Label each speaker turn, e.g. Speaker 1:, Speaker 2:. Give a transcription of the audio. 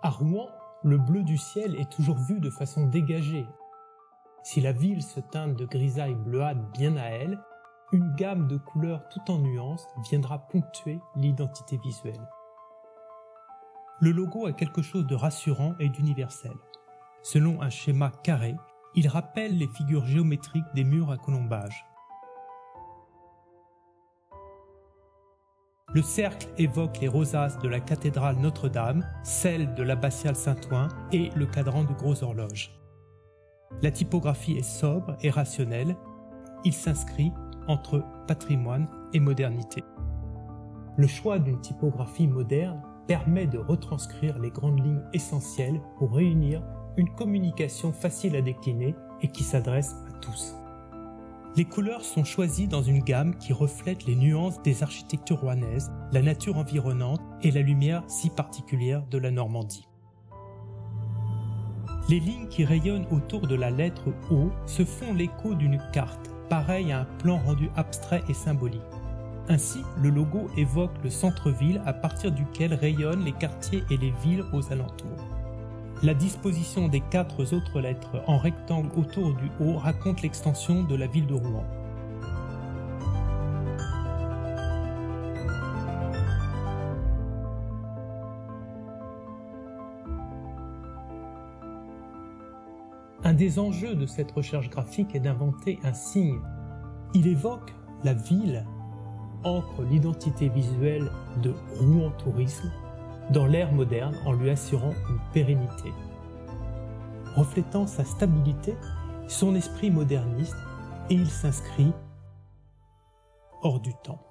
Speaker 1: À Rouen, le bleu du ciel est toujours vu de façon dégagée. Si la ville se teinte de grisaille bleuâtre bien à elle, une gamme de couleurs tout en nuances viendra ponctuer l'identité visuelle. Le logo a quelque chose de rassurant et d'universel. Selon un schéma carré, il rappelle les figures géométriques des murs à colombage. Le cercle évoque les rosaces de la cathédrale Notre-Dame, celle de l'abbatiale Saint-Ouen et le cadran de Gros Horloge. La typographie est sobre et rationnelle. Il s'inscrit entre patrimoine et modernité. Le choix d'une typographie moderne permet de retranscrire les grandes lignes essentielles pour réunir une communication facile à décliner et qui s'adresse à tous. Les couleurs sont choisies dans une gamme qui reflète les nuances des architectures rouennaises, la nature environnante et la lumière si particulière de la Normandie. Les lignes qui rayonnent autour de la lettre O se font l'écho d'une carte, pareille à un plan rendu abstrait et symbolique. Ainsi, le logo évoque le centre-ville à partir duquel rayonnent les quartiers et les villes aux alentours. La disposition des 4 autres lettres en rectangle autour du O raconte l'extension de la ville de Rouen. Un des enjeux de cette recherche graphique est d'inventer un signe. Il évoque la ville, ancre l'identité visuelle de Rouen Tourisme dans l'ère moderne en lui assurant une pérennité. Reflétant sa stabilité, son esprit moderniste, et il s'inscrit hors du temps.